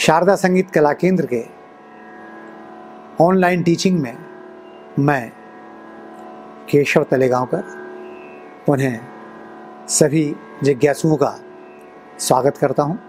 शारदा संगीत कला केंद्र के ऑनलाइन टीचिंग में मैं केशव तलेगांवकर पुनः सभी जिज्ञासुओं का स्वागत करता हूं।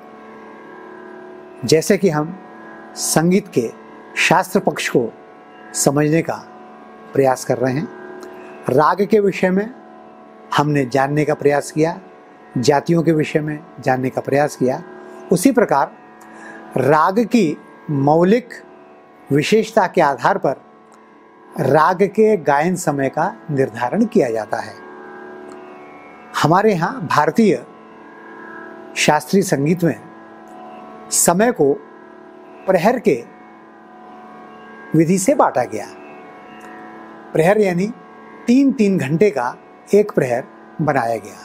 जैसे कि हम संगीत के शास्त्र पक्ष को समझने का प्रयास कर रहे हैं, राग के विषय में हमने जानने का प्रयास किया, जातियों के विषय में जानने का प्रयास किया। उसी प्रकार राग की मौलिक विशेषता के आधार पर राग के गायन समय का निर्धारण किया जाता है। हमारे यहाँ भारतीय शास्त्रीय संगीत में समय को प्रहर के विधि से बांटा गया। प्रहर यानी 3-3 घंटे का एक प्रहर बनाया गया।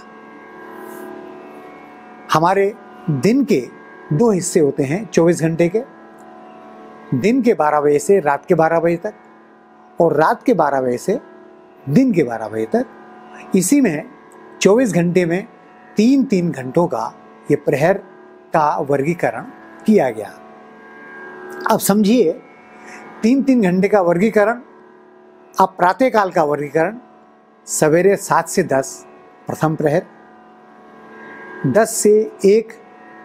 हमारे दिन के 2 हिस्से होते हैं 24 घंटे के, दिन के 12 बजे से रात के 12 बजे तक और रात के 12 बजे से दिन के 12 बजे तक। इसी में 24 घंटे में 3-3 घंटों का ये प्रहर का वर्गीकरण किया गया। अब समझिए 3-3 घंटे का वर्गीकरण। अब प्रातःकाल का वर्गीकरण, सवेरे 7 से 10 प्रथम प्रहर, 10 से 1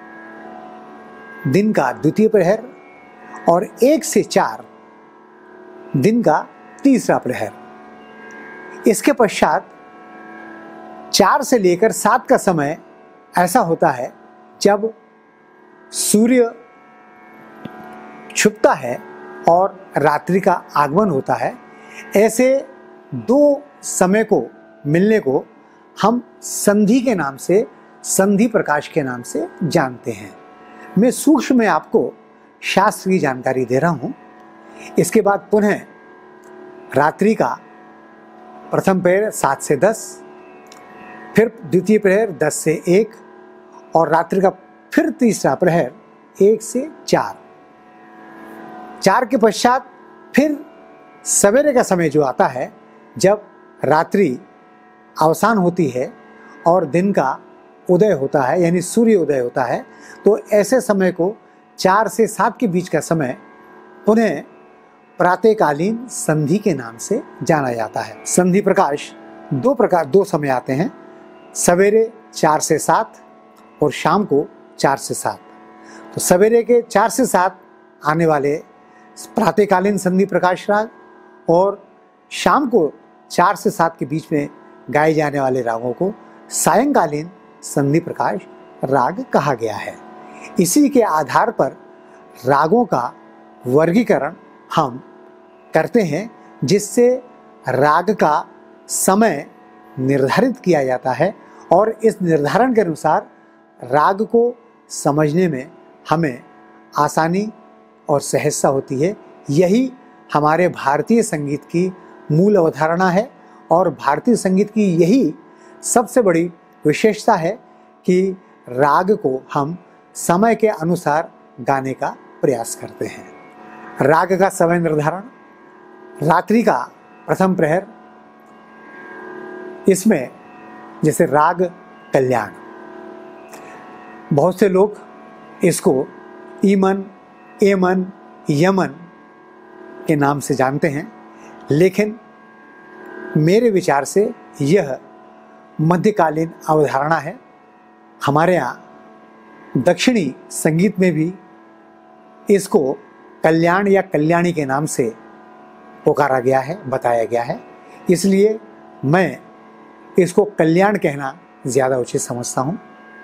दिन का द्वितीय प्रहर और 1 से 4 दिन का तीसरा प्रहर। इसके पश्चात 4 से लेकर 7 का समय ऐसा होता है जब सूर्य छुपता है और रात्रि का आगमन होता है। ऐसे 2 समय को मिलने को हम संधि के नाम से, संधि प्रकाश के नाम से जानते हैं। मैं सूक्ष्म में आपको शास्त्र की जानकारी दे रहा हूं। इसके बाद पुनः रात्रि का प्रथम प्रहर 7 से 10, फिर द्वितीय प्रहर 10 से 1 और रात्रि का फिर तीसरा प्रहर 1 से 4। 4 के पश्चात फिर सवेरे का समय जो आता है जब रात्रि अवसान होती है और दिन का उदय होता है, यानी सूर्य उदय होता है। तो ऐसे समय को 4 से 7 के बीच का समय पुनः प्रातःकालीन संधि के नाम से जाना जाता है। संधि प्रकाश 2 समय आते हैं, सवेरे 4 से 7 और शाम को 4 से 7। तो सवेरे के 4 से 7 आने वाले प्रातःकालीन संधि प्रकाश राग और शाम को 4 से 7 के बीच में गाए जाने वाले रागों को सायंकालीन संधि प्रकाश राग कहा गया है। इसी के आधार पर रागों का वर्गीकरण हम करते हैं, जिससे राग का समय निर्धारित किया जाता है और इस निर्धारण के अनुसार राग को समझने में हमें आसानी और सहजता होती है। यही हमारे भारतीय संगीत की मूल अवधारणा है और भारतीय संगीत की यही सबसे बड़ी विशेषता है कि राग को हम समय के अनुसार गाने का प्रयास करते हैं। राग का समय निर्धारण, रात्रि का प्रथम प्रहर, इसमें जैसे राग कल्याण, बहुत से लोग इसको ईमन, एमन, यमन के नाम से जानते हैं, लेकिन मेरे विचार से यह मध्यकालीन अवधारणा है। हमारे यहाँ दक्षिणी संगीत में भी इसको कल्याण या कल्याणी के नाम से पुकारा गया है, बताया गया है। इसलिए मैं इसको कल्याण कहना ज़्यादा उचित समझता हूँ।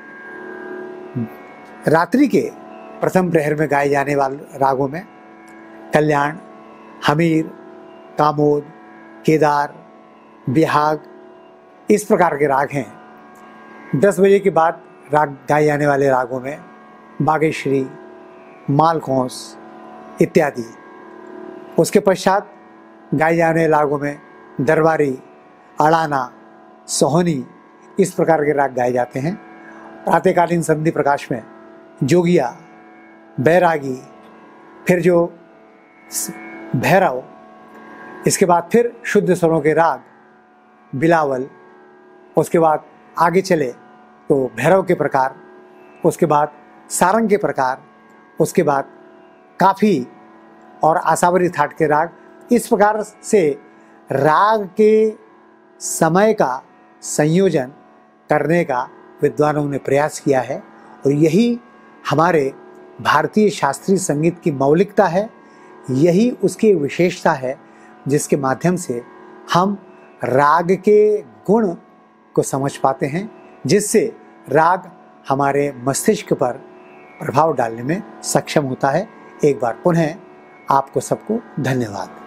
रात्रि के प्रथम प्रहर में गाए जाने वाले रागों में कल्याण, हमीर, कामोद, केदार, बिहाग, इस प्रकार के राग हैं। 10 बजे के बाद राग गाए जाने वाले रागों में बागेश्वरी, मालकोंस इत्यादि। उसके पश्चात गाए जाने रागों में दरबारी, अड़ाना, सोहनी, इस प्रकार के राग गाए जाते हैं। प्रातःकालीन संधि प्रकाश में जोगिया, बैरागी, फिर जो भैरव, इसके बाद फिर शुद्ध स्वरों के राग बिलावल, उसके बाद आगे चले तो भैरव के प्रकार, उसके बाद सारंग के प्रकार उसके बाद काफ़ी और आसावरी थाट के राग। इस प्रकार से राग के समय का संयोजन करने का विद्वानों ने प्रयास किया है और यही हमारे भारतीय शास्त्रीय संगीत की मौलिकता है, यही उसकी विशेषता है जिसके माध्यम से हम राग के गुण को समझ पाते हैं, जिससे राग हमारे मस्तिष्क पर प्रभाव डालने में सक्षम होता है। एक बार पुनः आपको सबको धन्यवाद।